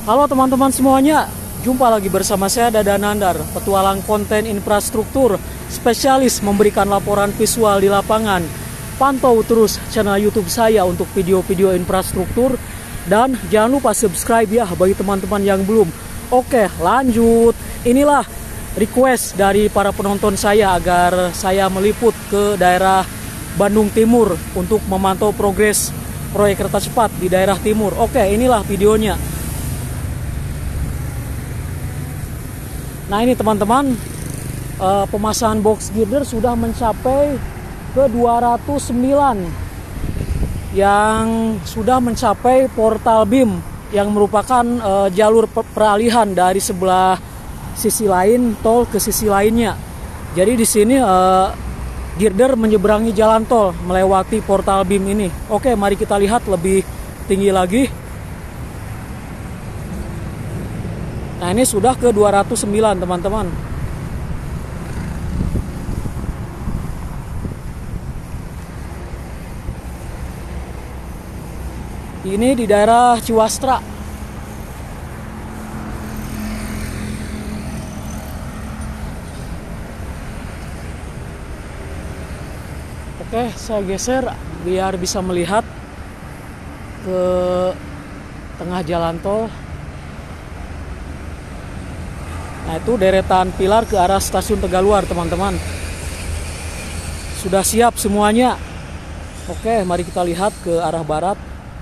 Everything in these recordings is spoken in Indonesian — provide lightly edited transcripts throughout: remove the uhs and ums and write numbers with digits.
Halo teman-teman semuanya, jumpa lagi bersama saya Dada Nandar, petualang konten infrastruktur, spesialis memberikan laporan visual di lapangan. Pantau terus channel YouTube saya untuk video-video infrastruktur dan jangan lupa subscribe ya bagi teman-teman yang belum. Oke, lanjut. Inilah request dari para penonton saya agar saya meliput ke daerah Bandung Timur untuk memantau progres proyek kereta cepat di daerah timur. Oke, inilah videonya. Nah ini teman-teman, pemasangan box girder sudah mencapai ke 209 yang sudah mencapai portal BIM yang merupakan jalur peralihan dari sebelah sisi lain tol ke sisi lainnya. Jadi di sini girder menyeberangi jalan tol melewati portal BIM ini. Oke, mari kita lihat lebih tinggi lagi. Nah ini sudah ke 209 teman-teman. Ini di daerah Ciwastra. Oke, saya geser biar bisa melihat ke tengah jalan tol. Nah itu deretan pilar ke arah stasiun Tegaluar teman-teman. Sudah siap semuanya. Oke, mari kita lihat ke arah barat.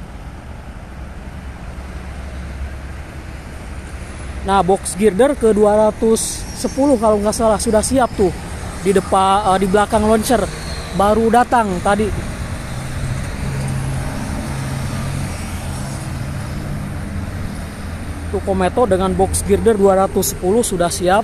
Nah box girder ke 210 kalau nggak salah sudah siap tuh di depan, di belakang launcher baru datang tadi. Tuh Kometo dengan box girder 210 sudah siap.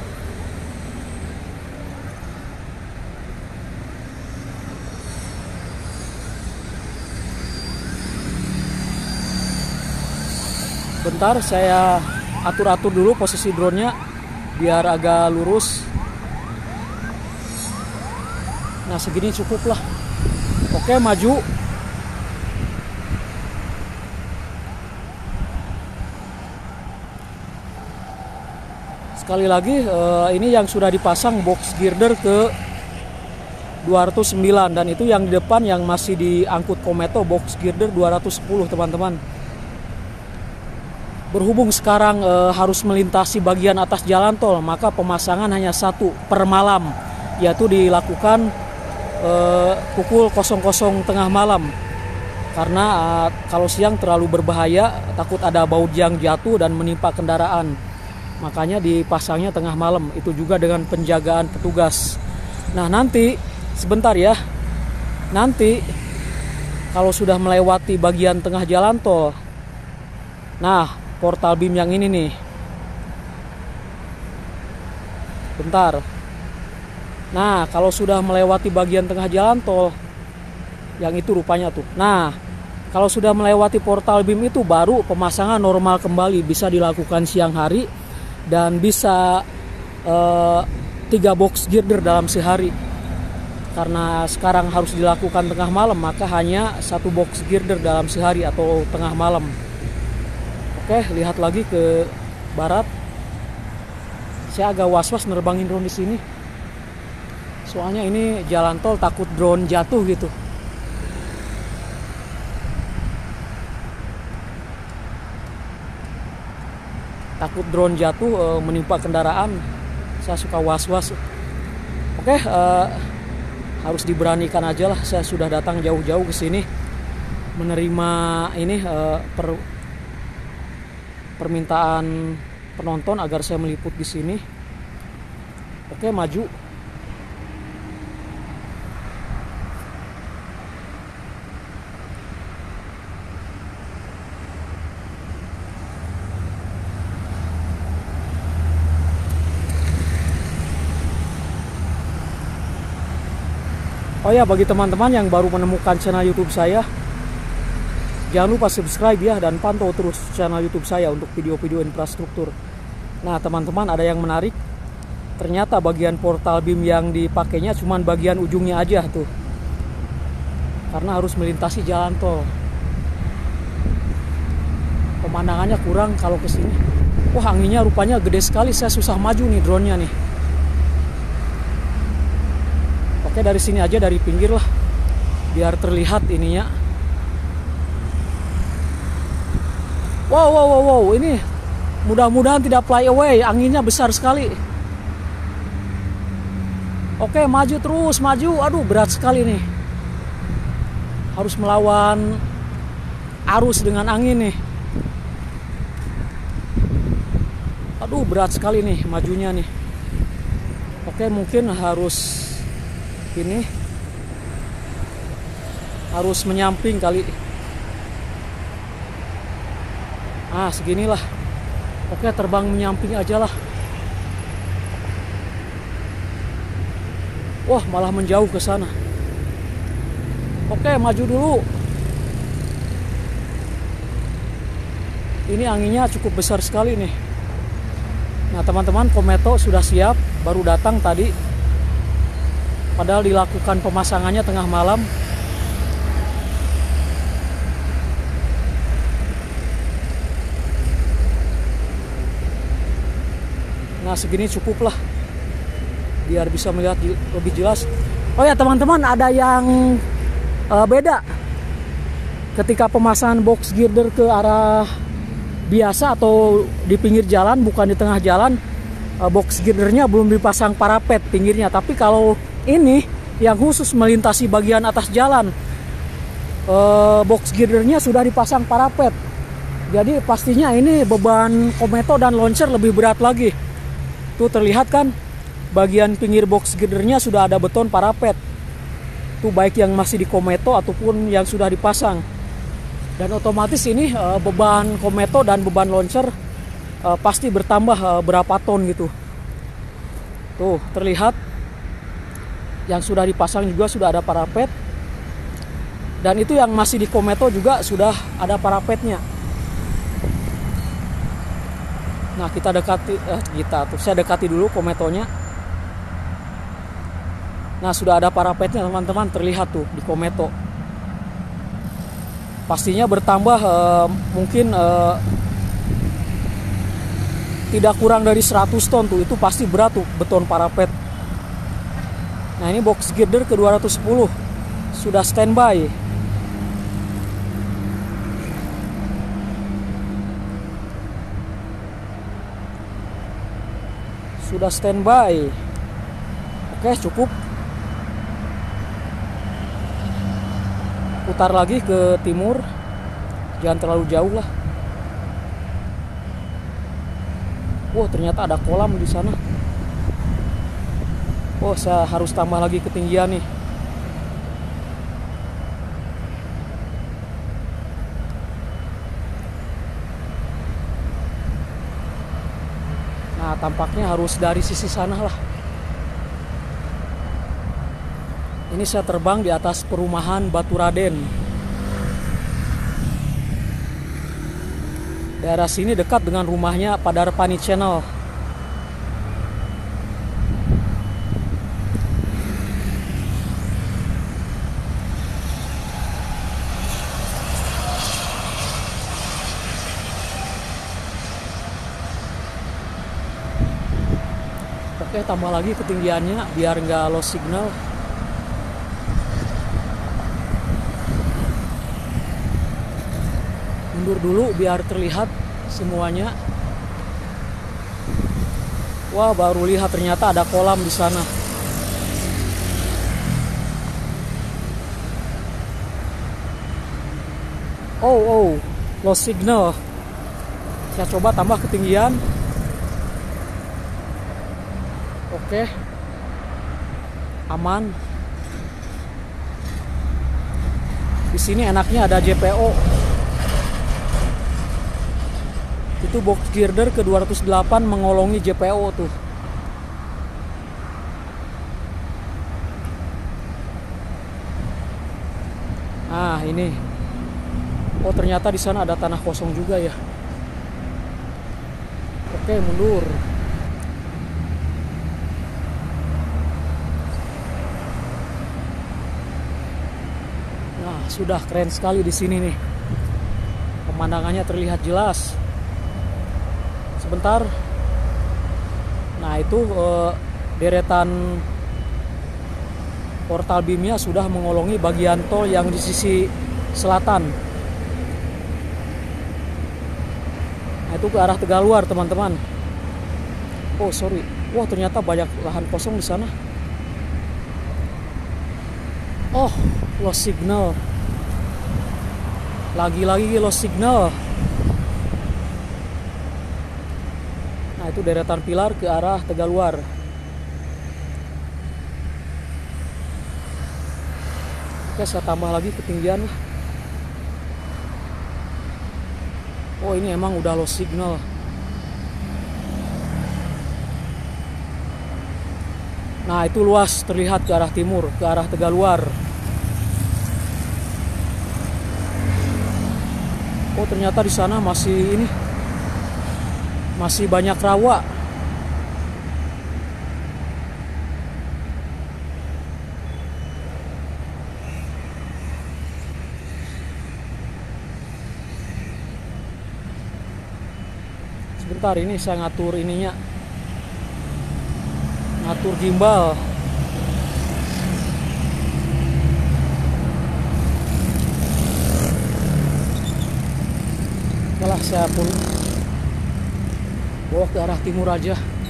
Bentar saya atur-atur dulu posisi drone-nya biar agak lurus. Nah segini cukup lah. Oke, maju. Sekali lagi ini yang sudah dipasang box girder ke 209 dan itu yang di depan yang masih diangkut Kometo box girder 210 teman-teman. Berhubung sekarang harus melintasi bagian atas jalan tol, maka pemasangan hanya satu per malam, yaitu dilakukan pukul 00 tengah malam. Karena kalau siang terlalu berbahaya, takut ada baut yang jatuh dan menimpa kendaraan. Makanya dipasangnya tengah malam, itu juga dengan penjagaan petugas. Nah nanti, sebentar ya, nanti kalau sudah melewati bagian tengah jalan tol, nah portal BIM yang ini nih, bentar. Nah kalau sudah melewati bagian tengah jalan tol, yang itu rupanya tuh. Nah kalau sudah melewati portal BIM itu baru pemasangan normal kembali, bisa dilakukan siang hari. Dan bisa 3 box girder dalam sehari. Karena sekarang harus dilakukan tengah malam, maka hanya 1 box girder dalam sehari atau tengah malam. Oke, lihat lagi ke barat. Saya agak was-was nerbangin drone di sini. Soalnya ini jalan tol, takut drone jatuh gitu. Takut drone jatuh menimpa kendaraan. Saya suka was-was. Oke, harus diberanikan aja lah. Saya sudah datang jauh-jauh ke sini menerima ini permintaan penonton agar saya meliput di sini. Oke, maju. Oh ya, bagi teman-teman yang baru menemukan channel YouTube saya, jangan lupa subscribe ya dan pantau terus channel YouTube saya untuk video-video infrastruktur. Nah, teman-teman, ada yang menarik. Ternyata bagian portal BIM yang dipakainya cuma bagian ujungnya aja tuh. Karena harus melintasi jalan tol. pemandangannya kurang kalau ke sini. Wah, anginnya rupanya gede sekali, saya susah maju nih drone-nya nih. Oke, dari sini aja, dari pinggir lah, biar terlihat ininya. Wow, ini mudah-mudahan tidak fly away, anginnya besar sekali. Oke, maju terus, maju. Aduh, berat sekali nih. Harus melawan arus dengan angin nih. Aduh, berat sekali nih majunya nih. Oke, mungkin harus ini, harus menyamping kali. Ah, seginilah. Oke, terbang menyamping aja lah. Wah, malah menjauh ke sana. Oke, maju dulu. Ini anginnya cukup besar sekali nih. Nah, teman-teman, Kometo sudah siap, baru datang tadi. Padahal dilakukan pemasangannya tengah malam. Nah, segini cukup lah, biar bisa melihat lebih jelas. Oh ya teman-teman, ada yang beda ketika pemasangan box girder ke arah biasa atau di pinggir jalan, bukan di tengah jalan. Box girdernya belum dipasang parapet pinggirnya, tapi kalau ini yang khusus melintasi bagian atas jalan, box girdernya sudah dipasang parapet. Jadi pastinya ini beban Kometo dan launcher lebih berat lagi. Tuh terlihat kan, bagian pinggir box girdernya sudah ada beton parapet. Tuh baik yang masih di Kometo ataupun yang sudah dipasang. Dan otomatis ini beban Kometo dan beban launcher pasti bertambah berapa ton gitu. Tuh terlihat yang sudah dipasang juga sudah ada parapet. Dan itu yang masih di Kometo juga sudah ada parapetnya. Nah, kita dekati, saya dekati dulu Kometonya. Nah, sudah ada parapetnya teman-teman, terlihat tuh di Kometo. Pastinya bertambah mungkin tidak kurang dari 100 ton tuh, itu pasti berat tuh beton parapet. Nah, ini box girder ke 210 sudah standby. Sudah standby. Oke, cukup. Putar lagi ke timur, jangan terlalu jauh lah. Wah, ternyata ada kolam di sana. Oh, saya harus tambah lagi ketinggian nih. Nah, tampaknya harus dari sisi sana lah. Ini saya terbang di atas perumahan Baturaden. Daerah sini dekat dengan rumahnya Padarpani Channel. Oke, tambah lagi ketinggiannya biar nggak lost signal. Mundur dulu biar terlihat semuanya. Wah, baru lihat ternyata ada kolam di sana. Oh, lost signal. Saya coba tambah ketinggian. Oke, aman. Di sini enaknya ada JPO. Itu box girder ke 208 mengolongi JPO tuh. Nah, ini. Oh, ternyata di sana ada tanah kosong juga ya. Oke, mundur. Sudah keren sekali di sini nih. pemandangannya terlihat jelas. Sebentar. Nah itu deretan portal BIM-nya sudah mengolongi bagian tol yang di sisi selatan. Nah itu ke arah Tegaluar teman-teman. Oh sorry, wah ternyata banyak lahan kosong di sana. Oh, lost signal. Lagi-lagi lost signal. Nah itu deretan pilar ke arah Tegaluar. Oke, saya tambah lagi ketinggian. Oh ini emang udah lost signal. Nah itu luas terlihat ke arah timur, ke arah Tegaluar. Oh ternyata di sana masih ini, masih banyak rawa. Sebentar ini saya ngatur ininya, ngatur gimbal. Setelah saya pun bawa ke arah timur aja.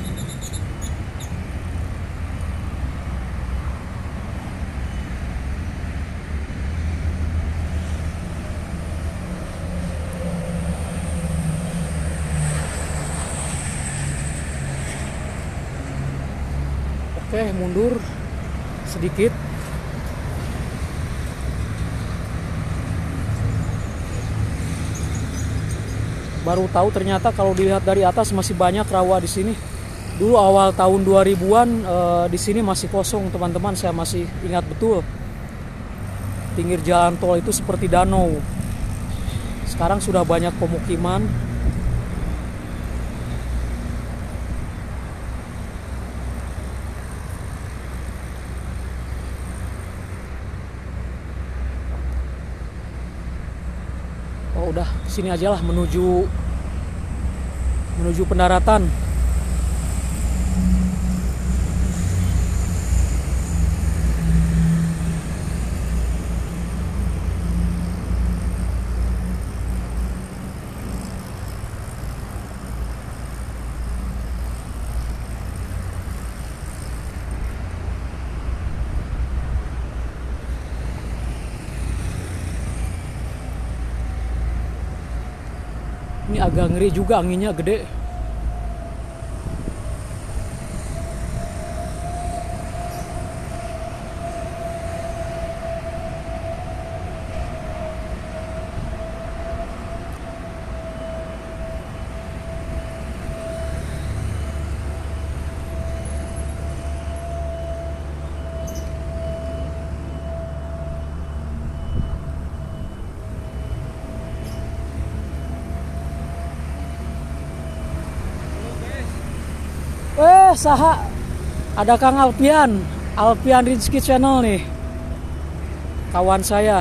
Oke, mundur sedikit. Baru tahu ternyata kalau dilihat dari atas masih banyak rawa di sini. Dulu awal tahun 2000-an di sini masih kosong, teman-teman. Saya masih ingat betul. Pinggir jalan tol itu seperti danau. Sekarang sudah banyak pemukiman. Oh udah, sini aja lah menuju pendaratan. Ini agak ngeri juga, anginnya gede. Saha ada Kang Alpian Rizky Channel nih, kawan saya.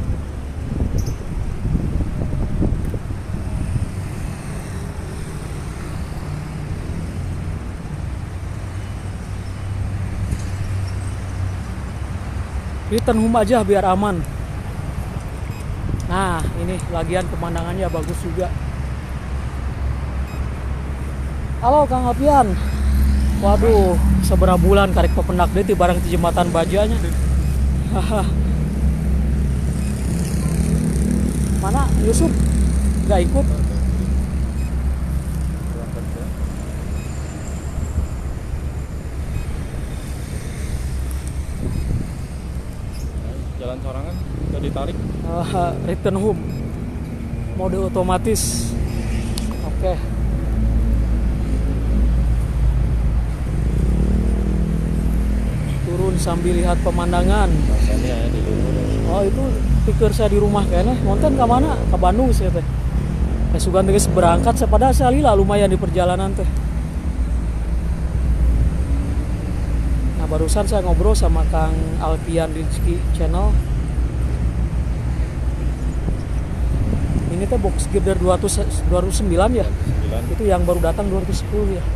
Return home aja biar aman. Nah ini lagian pemandangannya bagus juga. Halo Kang Alpian. Waduh, seberapa bulan karek pependak deh barang di jembatan bajanya. Mana Yusuf? Gak ikut? Jalan sorangan udah ditarik. Return home, mode otomatis. Oke. Turun sambil lihat pemandangan. Oh itu pikir saya di rumah kayaknya. Ngonten ke mana? Ke Bandung sih teh. Sugan geus berangkat padahal saya lila lumayan di perjalanan teh. Nah barusan saya ngobrol sama Kang Alpian Rizky Channel. Ini teh box girder 209 ya. 9. Itu yang baru datang 210 ya.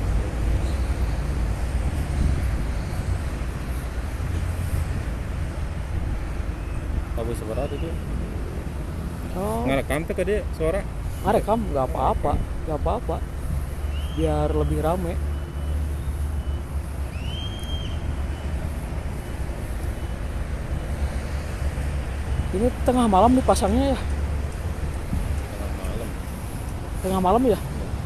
Kabel seberat itu. Oh, Ngerekam tuh tadi suara. rekam nggak apa-apa, nggak apa-apa. Biar lebih rame. Ini tengah malam nih pasangnya ya. Tengah malam. Tengah malam ya.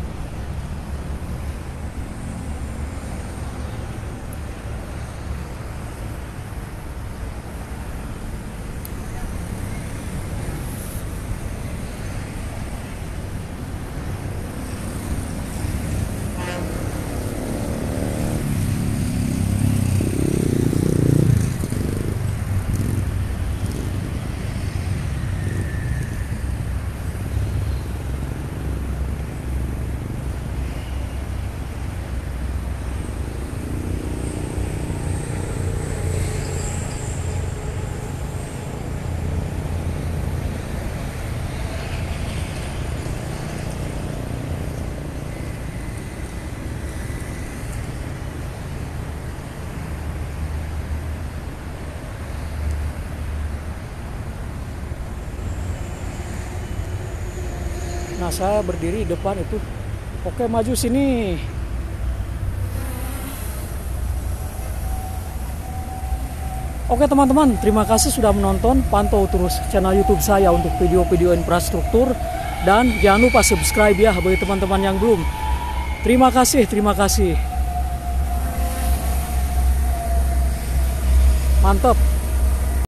Nah, saya berdiri di depan itu. Oke, maju sini. Oke teman-teman, terima kasih sudah menonton. Pantau terus channel YouTube saya untuk video-video infrastruktur. Dan jangan lupa subscribe ya bagi teman-teman yang belum. Terima kasih, terima kasih. Mantap.